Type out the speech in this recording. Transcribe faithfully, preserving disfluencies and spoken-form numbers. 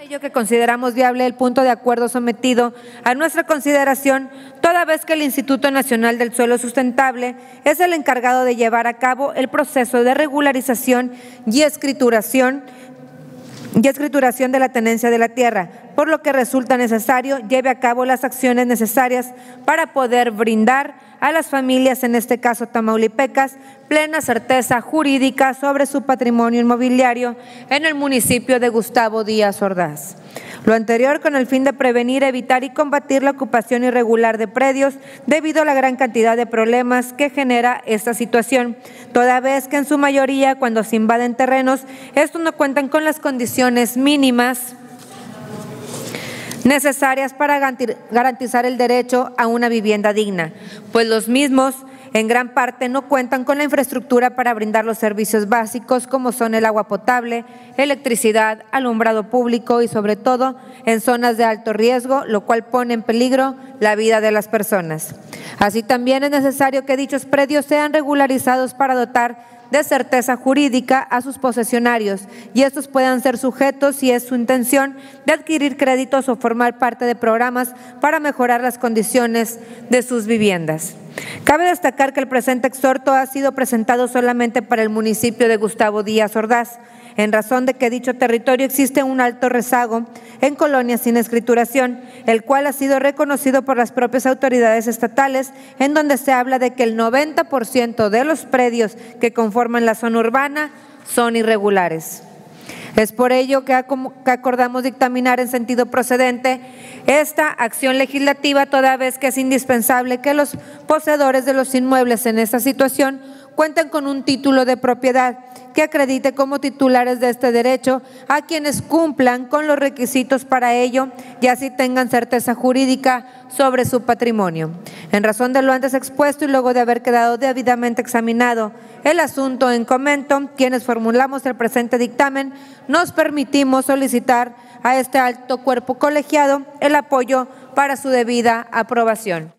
ello que consideramos viable el punto de acuerdo sometido a nuestra consideración, toda vez que el Instituto Nacional del Suelo Sustentable es el encargado de llevar a cabo el proceso de regularización y escrituración y escrituración de la tenencia de la tierra, por lo que resulta necesario lleve a cabo las acciones necesarias para poder brindar a las familias, en este caso tamaulipecas, plena certeza jurídica sobre su patrimonio inmobiliario en el municipio de Gustavo Díaz Ordaz. Lo anterior con el fin de prevenir, evitar y combatir la ocupación irregular de predios debido a la gran cantidad de problemas que genera esta situación, toda vez que en su mayoría cuando se invaden terrenos, estos no cuentan con las condiciones mínimas necesarias para garantizar el derecho a una vivienda digna, pues los mismos en gran parte no cuentan con la infraestructura para brindar los servicios básicos como son el agua potable, electricidad, alumbrado público y sobre todo en zonas de alto riesgo, lo cual pone en peligro la vida de las personas. Así también es necesario que dichos predios sean regularizados para dotar de certeza jurídica a sus posesionarios y estos puedan ser sujetos, si es su intención, de adquirir créditos o formar parte de programas para mejorar las condiciones de sus viviendas. Cabe destacar que el presente exhorto ha sido presentado solamente para el municipio de Gustavo Díaz Ordaz, en razón de que dicho territorio existe un alto rezago en colonias sin escrituración, el cual ha sido reconocido por las propias autoridades estatales, en donde se habla de que el noventa por ciento de los predios que conforman la zona urbana son irregulares. Es por ello que acordamos dictaminar en sentido procedente esta acción legislativa, toda vez que es indispensable que los poseedores de los inmuebles en esta situación cuenten con un título de propiedad que acredite como titulares de este derecho a quienes cumplan con los requisitos para ello y así tengan certeza jurídica sobre su patrimonio. En razón de lo antes expuesto y luego de haber quedado debidamente examinado el asunto en comento, quienes formulamos el presente dictamen, nos permitimos solicitar a este alto cuerpo colegiado el apoyo para su debida aprobación.